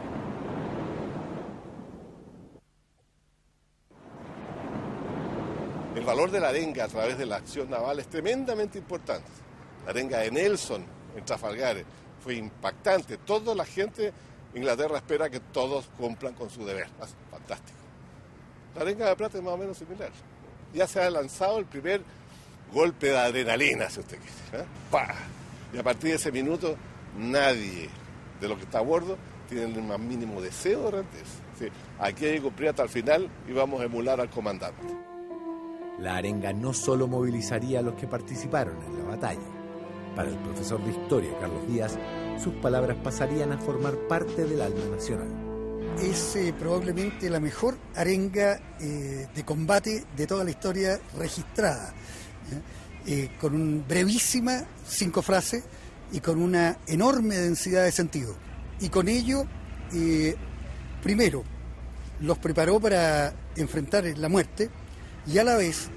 El valor de la arenga a través de la acción naval es tremendamente importante. La arenga de Nelson en Trafalgar fue impactante. Toda la gente de Inglaterra espera que todos cumplan con su deber. Fantástico. La arenga de Pratt es más o menos similar. Ya se ha lanzado el primer golpe de adrenalina, si usted quiere, ¿eh? ¡Pah! Y a partir de ese minuto, nadie de los que está a bordo tiene el más mínimo deseo de rendirse. Sí, aquí hay que cumplir hasta el final y vamos a emular al comandante. La arenga no solo movilizaría a los que participaron en la batalla. Para el profesor de historia, Carlos Díaz, sus palabras pasarían a formar parte del alma nacional. Es probablemente la mejor arenga de combate de toda la historia registrada, con una brevísima 5 frases y con una enorme densidad de sentido. Y con ello, primero, los preparó para enfrentar la muerte y a la vez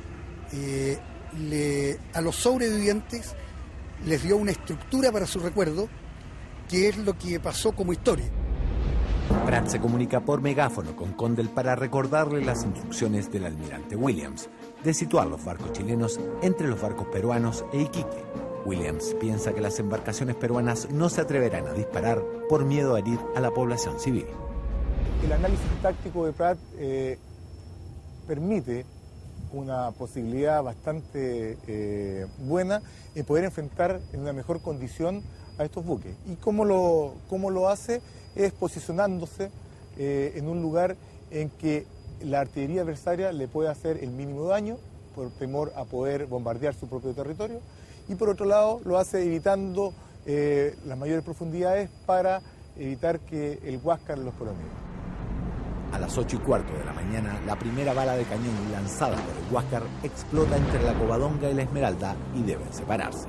a los sobrevivientes les dio una estructura para su recuerdo, que es lo que pasó como historia. Pratt se comunica por megáfono con Condell para recordarle las instrucciones del almirante Williams de situar los barcos chilenos entre los barcos peruanos e Iquique. Williams piensa que las embarcaciones peruanas no se atreverán a disparar por miedo a herir a la población civil. El análisis táctico de Pratt permite una posibilidad bastante buena en poder enfrentar en una mejor condición a estos buques. ¿Y cómo lo hace? Es posicionándose en un lugar en que la artillería adversaria le puede hacer el mínimo daño por temor a poder bombardear su propio territorio, y por otro lado lo hace evitando las mayores profundidades para evitar que el Huáscar los colonice. A las 8:15 de la mañana, la primera bala de cañón lanzada por el Huáscar explota entre la Covadonga y la Esmeralda y deben separarse.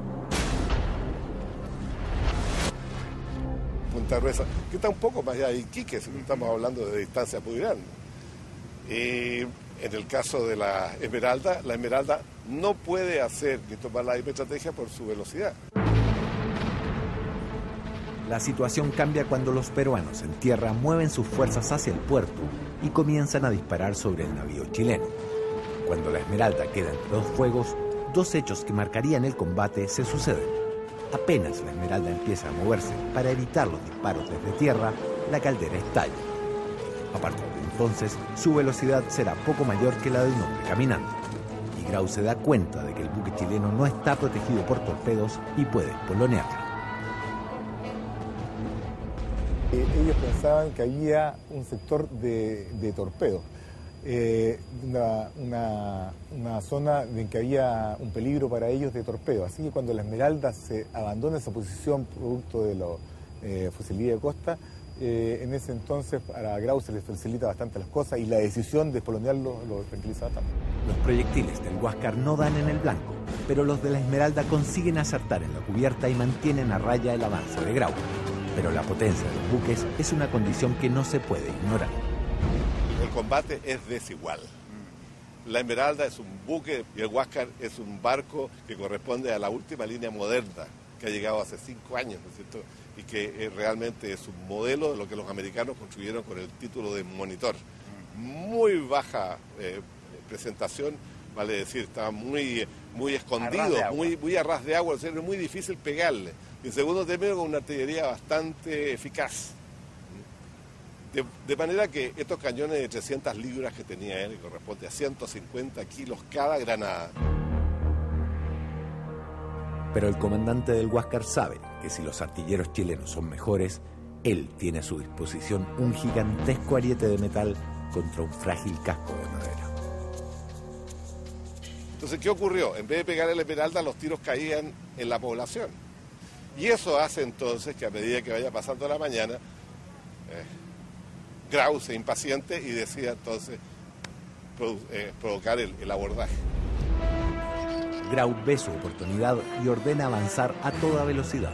Punta Gruesa, que está un poco más allá de Iquique, si estamos hablando de distancia muy grande. En el caso de la Esmeralda no puede hacer ni tomar la misma estrategia por su velocidad. La situación cambia cuando los peruanos en tierra mueven sus fuerzas hacia el puerto y comienzan a disparar sobre el navío chileno. Cuando la Esmeralda queda entre dos fuegos, dos hechos que marcarían el combate se suceden. Apenas la Esmeralda empieza a moverse para evitar los disparos desde tierra, la caldera estalla. A partir de entonces, su velocidad será poco mayor que la de un hombre caminando. Y Grau se da cuenta de que el buque chileno no está protegido por torpedos y puede espolonearlo. Ellos pensaban que había un sector de torpedos, una zona en que había un peligro para ellos de torpedo. Así que cuando la Esmeralda se abandona esa posición producto de la fusilería de costa, en ese entonces a Grau se les facilita bastante las cosas y la decisión de espolonearlo lo tranquiliza bastante. Los proyectiles del Huáscar no dan en el blanco. pero los de la Esmeralda consiguen acertar en la cubierta y mantienen a raya el avance de Grau. Pero la potencia de los buques es una condición que no se puede ignorar. El combate es desigual. La Esmeralda es un buque y el Huáscar es un barco que corresponde a la última línea moderna que ha llegado hace 5 años, ¿no es cierto? Y que realmente es un modelo de lo que los americanos construyeron con el título de Monitor. Muy baja presentación, vale decir, estaba muy escondido, muy a ras de agua, o sea, era muy difícil pegarle. Y en segundo término, con una artillería bastante eficaz. De manera que estos cañones de 300 libras que tenía él, que corresponde a 150 kilos cada granada. Pero el comandante del Huáscar sabe que si los artilleros chilenos son mejores, él tiene a su disposición un gigantesco ariete de metal contra un frágil casco de madera. Entonces, ¿qué ocurrió? En vez de pegar el Esmeralda, los tiros caían en la población. Y eso hace entonces que a medida que vaya pasando la mañana, Grau se impaciente y decide entonces provocar el abordaje. Grau ve su oportunidad y ordena avanzar a toda velocidad.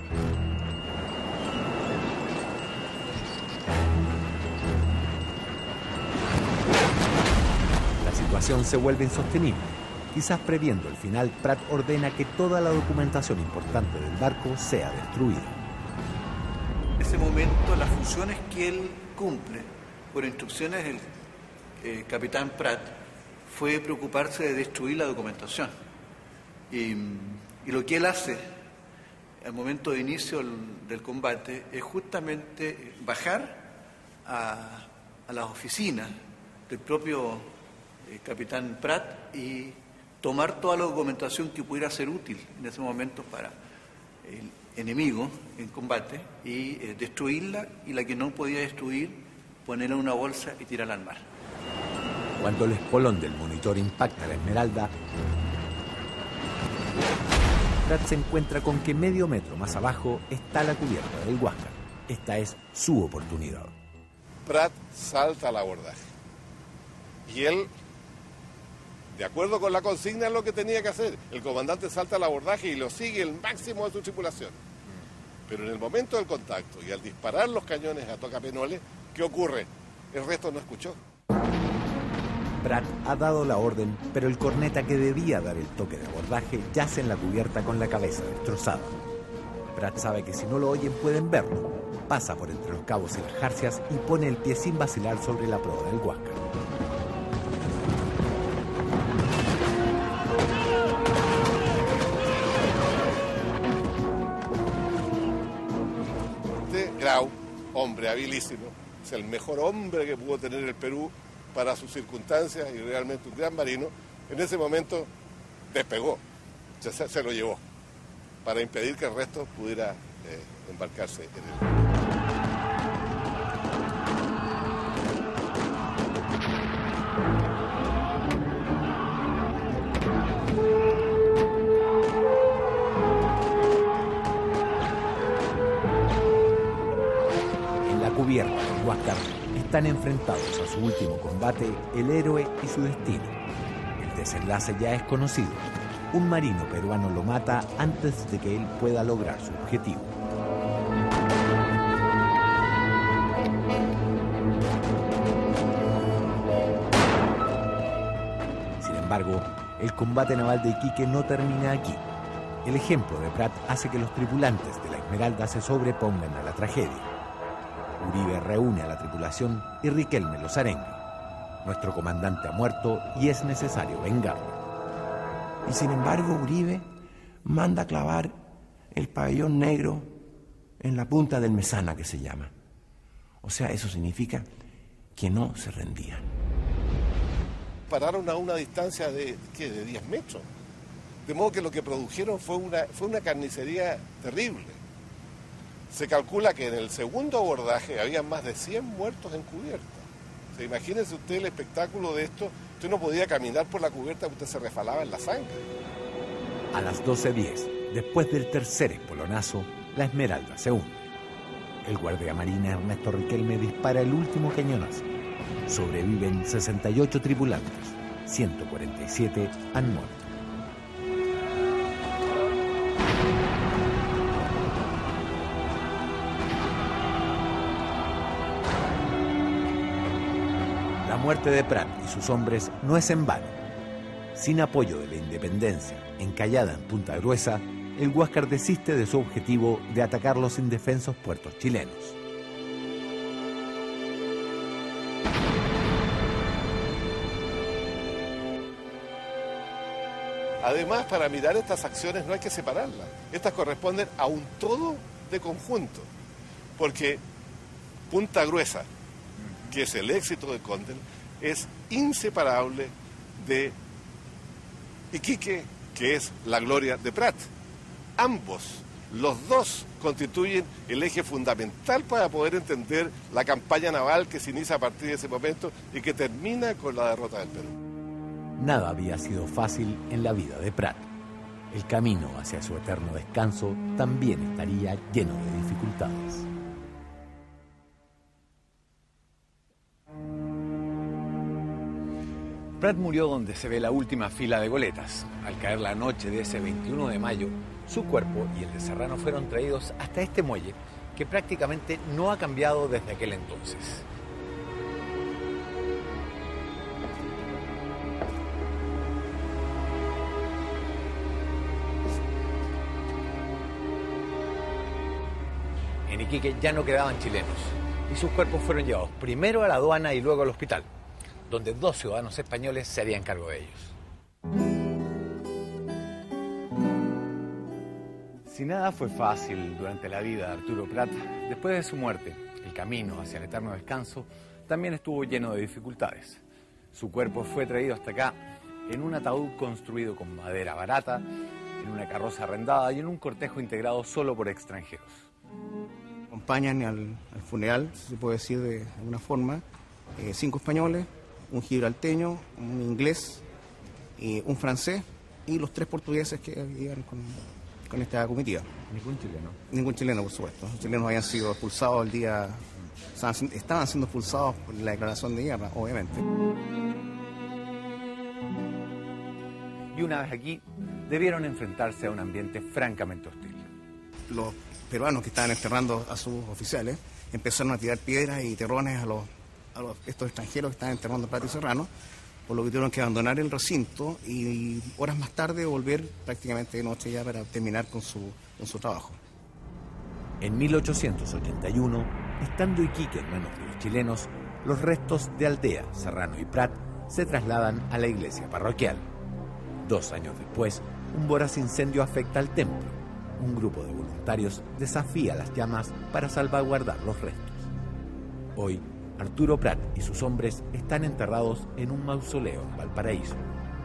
La situación se vuelve insostenible. Quizás previendo el final, Prat ordena que toda la documentación importante del barco sea destruida. En ese momento, las funciones que él cumple por instrucciones del capitán Prat fue preocuparse de destruir la documentación. Y lo que él hace al momento de inicio del combate es justamente bajar a las oficinas del propio capitán Prat y tomar toda la documentación que pudiera ser útil en ese momento para el enemigo en combate y destruirla, y la que no podía destruir, ponerla en una bolsa y tirarla al mar. Cuando el espolón del Monitor impacta la Esmeralda, Prat se encuentra con que medio metro más abajo está la cubierta del Huáscar. Esta es su oportunidad. Prat salta al abordaje. Y él, de acuerdo con la consigna, es lo que tenía que hacer. El comandante salta al abordaje y lo sigue el máximo de su tripulación. Pero en el momento del contacto y al disparar los cañones a tocapeoles, ¿qué ocurre? El resto no escuchó. Prat ha dado la orden, pero el corneta que debía dar el toque de abordaje yace en la cubierta con la cabeza destrozada. Prat sabe que si no lo oyen pueden verlo. Pasa por entre los cabos y las jarcias y pone el pie sin vacilar sobre la proa del Huáscar. Grau, hombre habilísimo, es el mejor hombre que pudo tener el Perú para sus circunstancias y realmente un gran marino. En ese momento despegó, se lo llevó para impedir que el resto pudiera embarcarse en él. Cubierta del Huáscar están enfrentados a su último combate el héroe y su destino. El desenlace ya es conocido. Un marino peruano lo mata antes de que él pueda lograr su objetivo. Sin embargo, el combate naval de Iquique no termina aquí. El ejemplo de Prat hace que los tripulantes de la Esmeralda se sobrepongan a la tragedia. Uribe reúne a la tripulación y Riquelme los arenga. Nuestro comandante ha muerto y es necesario vengarlo. Y sin embargo, Uribe manda clavar el pabellón negro en la punta del Mesana, que se llama. O sea, eso significa que no se rendían. Pararon a una distancia de 10 metros. De modo que lo que produjeron fue una carnicería terrible. Se calcula que en el segundo abordaje había más de 100 muertos en cubierta. O sea, imagínense usted el espectáculo de esto. Usted no podía caminar por la cubierta, usted se resbalaba en la sangre. A las 12:10, después del tercer espolonazo, la Esmeralda se hunde. El guardiamarina Ernesto Riquelme dispara el último cañonazo. Sobreviven 68 tripulantes, 147 han muerto. muerte de Prat y sus hombres no es en vano. Sin apoyo de la independencia, encallada en Punta Gruesa, el Huáscar desiste de su objetivo de atacar los indefensos puertos chilenos. Además, para mirar estas acciones no hay que separarlas. Estas corresponden a un todo de conjunto. Porque Punta Gruesa, que es el éxito de Condel, es inseparable de Iquique, que es la gloria de Prat. Ambos, los dos, constituyen el eje fundamental para poder entender la campaña naval que se inicia a partir de ese momento y que termina con la derrota del Perú. Nada había sido fácil en la vida de Prat. El camino hacia su eterno descanso también estaría lleno de dificultades. Prat murió donde se ve la última fila de goletas. Al caer la noche de ese 21 de mayo, su cuerpo y el de Serrano fueron traídos hasta este muelle, que prácticamente no ha cambiado desde aquel entonces. En Iquique ya no quedaban chilenos y sus cuerpos fueron llevados primero a la aduana y luego al hospital, donde 2 ciudadanos españoles se harían cargo de ellos. Si nada fue fácil durante la vida de Arturo Prat, después de su muerte, el camino hacia el eterno descanso también estuvo lleno de dificultades. Su cuerpo fue traído hasta acá en un ataúd construido con madera barata, en una carroza arrendada y en un cortejo integrado solo por extranjeros. Acompañan al funeral, si se puede decir de alguna forma, 5 españoles, un gibralteño, un inglés, un francés y los 3 portugueses que iban con esta comitiva. ¿Ningún chileno? Ningún chileno, por supuesto. Los chilenos habían sido expulsados el día... Estaban siendo expulsados por la declaración de guerra, obviamente. Y una vez aquí, debieron enfrentarse a un ambiente francamente hostil. Los peruanos que estaban enterrando a sus oficiales empezaron a tirar piedras y terrones a estos extranjeros que estaban enterrando a Prat y Serrano, por lo que tuvieron que abandonar el recinto y horas más tarde volver prácticamente de noche ya para terminar con su trabajo. En 1881, estando Iquique en manos de los chilenos, los restos de Aldea, Serrano y Prat se trasladan a la iglesia parroquial. 2 años después, un voraz incendio afecta al templo. Un grupo de voluntarios desafía las llamas para salvaguardar los restos. Hoy, Arturo Prat y sus hombres están enterrados en un mausoleo en Valparaíso.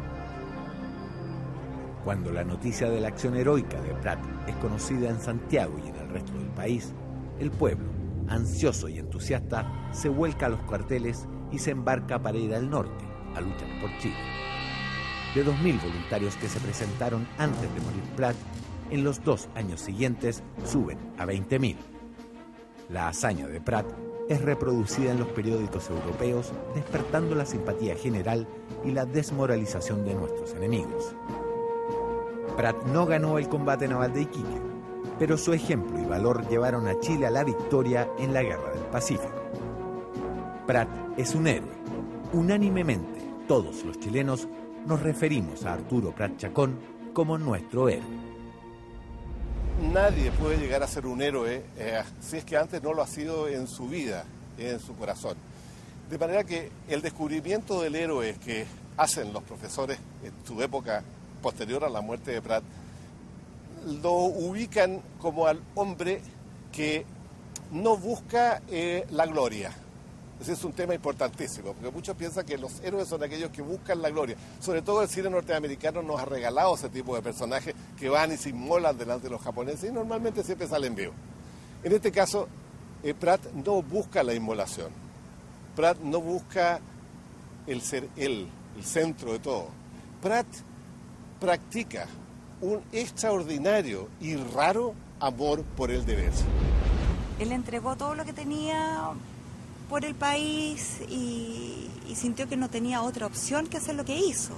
Cuando la noticia de la acción heroica de Prat es conocida en Santiago y en el resto del país, el pueblo, ansioso y entusiasta, se vuelca a los cuarteles y se embarca para ir al norte a luchar por Chile. De 2.000 voluntarios que se presentaron antes de morir Prat, en los 2 años siguientes suben a 20.000. La hazaña de Prat es reproducida en los periódicos europeos, despertando la simpatía general y la desmoralización de nuestros enemigos. Prat no ganó el combate naval de Iquique, pero su ejemplo y valor llevaron a Chile a la victoria en la Guerra del Pacífico. Prat es un héroe. Unánimemente, todos los chilenos nos referimos a Arturo Prat Chacón como nuestro héroe. Nadie puede llegar a ser un héroe si es que antes no lo ha sido en su vida, en su corazón. De manera que el descubrimiento del héroe que hacen los profesores en su época posterior a la muerte de Prat, lo ubican como al hombre que no busca la gloria. Ese es un tema importantísimo, porque muchos piensan que los héroes son aquellos que buscan la gloria. Sobre todo el cine norteamericano nos ha regalado ese tipo de personajes que van y se inmolan delante de los japoneses y normalmente siempre salen vivos. En este caso, Prat no busca la inmolación. Prat no busca el ser él, el centro de todo. Prat practica un extraordinario y raro amor por el deber. Él entregó todo lo que tenía por el país y sintió que no tenía otra opción que hacer lo que hizo.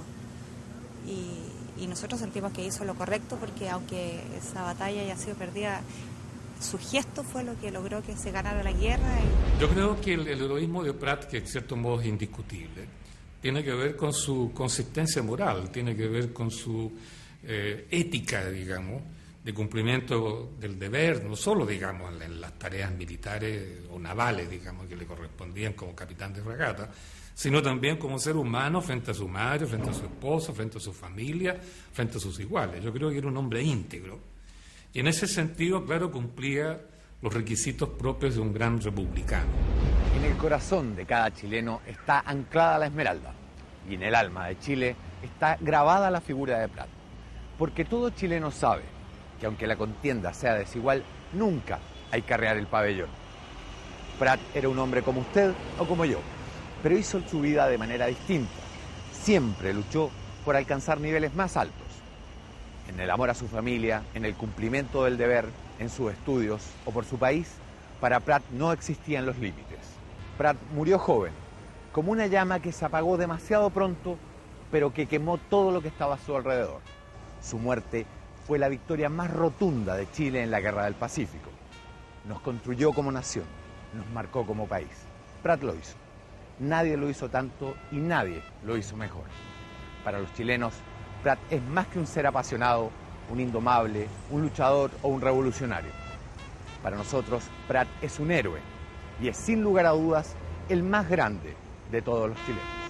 Y nosotros sentimos que hizo lo correcto porque aunque esa batalla haya sido perdida, su gesto fue lo que logró que se ganara la guerra. Yo creo que el heroísmo de Prat, que en cierto modo es indiscutible, tiene que ver con su consistencia moral, tiene que ver con su ética, digamos, de cumplimiento del deber, no solo, digamos, en las tareas militares o navales, digamos, que le correspondían como capitán de fragata, sino también como ser humano frente a su madre, frente a su esposo, frente a su familia, frente a sus iguales. Yo creo que era un hombre íntegro. Y en ese sentido, claro, cumplía los requisitos propios de un gran republicano. En el corazón de cada chileno está anclada la esmeralda. Y en el alma de Chile está grabada la figura de Prat. Porque todo chileno sabe que aunque la contienda sea desigual, nunca hay que arrear el pabellón. Prat era un hombre como usted o como yo, pero hizo su vida de manera distinta. Siempre luchó por alcanzar niveles más altos. En el amor a su familia, en el cumplimiento del deber, en sus estudios o por su país, para Prat no existían los límites. Prat murió joven, como una llama que se apagó demasiado pronto, pero que quemó todo lo que estaba a su alrededor. Su muerte fue la victoria más rotunda de Chile en la Guerra del Pacífico. Nos construyó como nación, nos marcó como país. Prat lo hizo. Nadie lo hizo tanto y nadie lo hizo mejor. Para los chilenos, Prat es más que un ser apasionado, un indomable, un luchador o un revolucionario. Para nosotros, Prat es un héroe y es sin lugar a dudas el más grande de todos los chilenos.